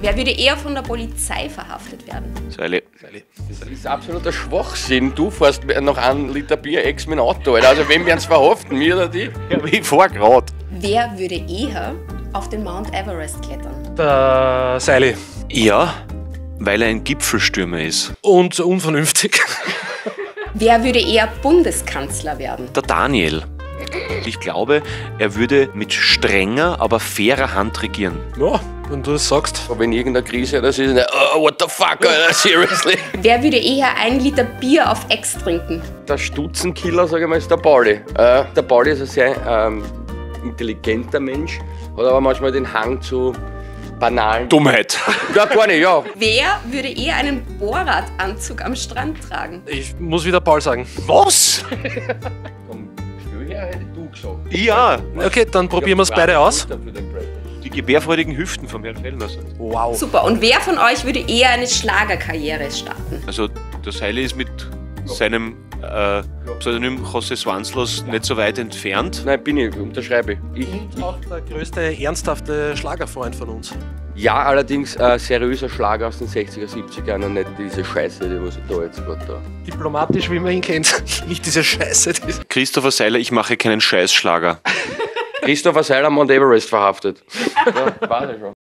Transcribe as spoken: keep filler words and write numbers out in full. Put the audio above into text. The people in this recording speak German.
Wer würde eher von der Polizei verhaftet werden? Seile. Das ist absoluter Schwachsinn. Du fährst noch einen Liter Bier ex mit dem Auto, Alter. Also wem werden sie verhaften, mir oder die? Ja, aber ich fahr grad. Wer würde eher auf den Mount Everest klettern? Der Seili. Ja, weil er ein Gipfelstürmer ist. Und unvernünftig. Wer würde eher Bundeskanzler werden? Der Daniel. Ich glaube, er würde mit strenger, aber fairer Hand regieren. Ja, wenn du das sagst. Aber wenn irgendeine Krise das ist, oh, what the fuck, Alter, seriously? Wer würde eher ein Liter Bier auf Ex trinken? Der Stutzenkiller, sage ich mal, ist der Pauli. Äh, der Pauli ist ein sehr ähm, intelligenter Mensch, hat aber manchmal den Hang zu banalen... Dummheit. Ja, gar nicht, ja. Wer würde eher einen Bohrradanzug am Strand tragen? Ich muss wieder Paul sagen. Was? Vom Gefühl her hätte du gesagt. Ja, Okay, dann probieren wir es beide aus. die gebärfreudigen Hüften vom Herrn Fellner sind. Wow. Super. Und wer von euch würde eher eine Schlagerkarriere starten? Also der Seile ist mit seinem äh, Pseudonym José Swanslos nicht so weit entfernt. Nein, bin ich, unterschreibe ich. Und auch der größte ernsthafte Schlagerfreund von uns. Ja, allerdings ein seriöser Schlager aus den sechziger, siebziger Jahren und nicht diese Scheiße, die was ich da jetzt gerade da. Diplomatisch, wie man ihn kennt. Nicht diese Scheiße. Die Christopher Seiler, ich mache keinen Scheißschlager. Christopher Seiler, Mount Everest verhaftet. Ja, war schon.